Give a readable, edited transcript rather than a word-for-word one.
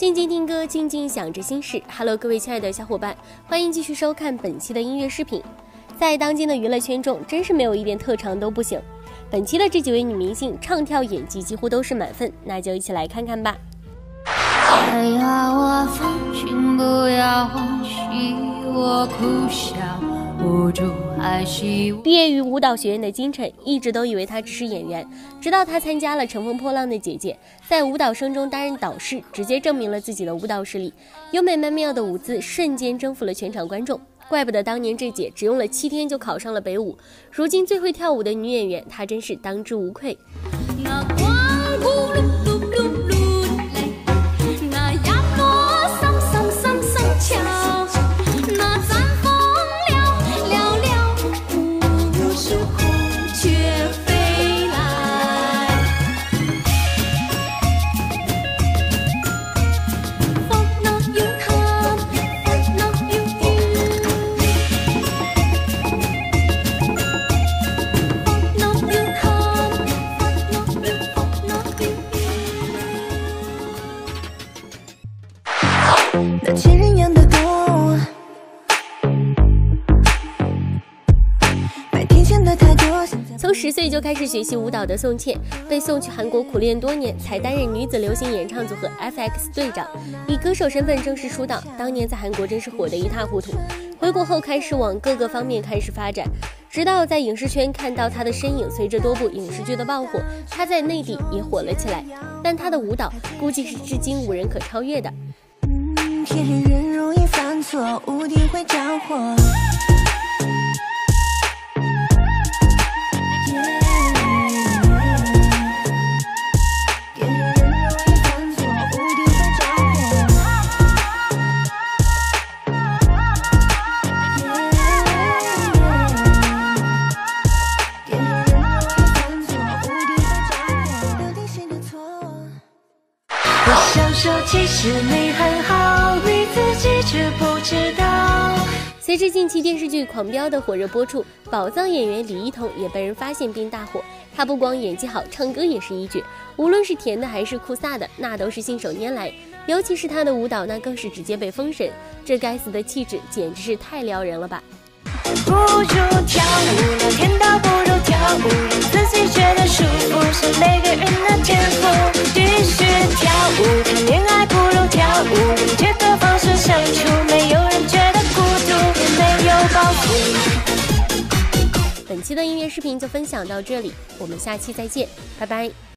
静静听歌，静静想着心事。Hello， 各位亲爱的小伙伴，欢迎继续收看本期的音乐视频。在当今的娱乐圈中，真是没有一点特长都不行。本期的这几位女明星唱跳演技几乎都是满分，那就一起来看看吧。 哎呀，我放心，不要欢喜，我苦笑无助爱惜。 毕业于舞蹈学院的金晨一直都以为她只是演员，直到她参加了《乘风破浪的姐姐》，在舞蹈生中担任导师，直接证明了自己的舞蹈实力。优美曼妙的舞姿瞬间征服了全场观众，怪不得当年这姐只用了7天就考上了北舞。如今最会跳舞的女演员，她真是当之无愧。 那千人养的狗，白天想的太多。 从10岁就开始学习舞蹈的宋茜，被送去韩国苦练多年，才担任女子流行演唱组合 FX 队长，以歌手身份正式出道。当年在韩国真是火得一塌糊涂，回国后开始往各个方面开始发展，直到在影视圈看到她的身影，随着多部影视剧的爆火，她在内地也火了起来。但她的舞蹈估计是至今无人可超越的。 天黑人容易犯错，屋顶会着火。 我想说其实你很好，你自己却不知道。 随着近期电视剧《狂飙》的火热播出，宝藏演员李一桐也被人发现并大火。她不光演技好，唱歌也是一绝，无论是甜的还是酷飒的，那都是信手拈来。尤其是她的舞蹈，那更是直接被封神，这该死的气质简直是太撩人了吧！ 不如跳舞，聊天倒不如跳舞，让自己觉得舒服，是每个人的天赋。必须跳舞，谈恋爱不如跳舞，用这个方式相处，没有人觉得孤独，也没有包袱。 本期的音乐视频就分享到这里，我们下期再见，拜拜。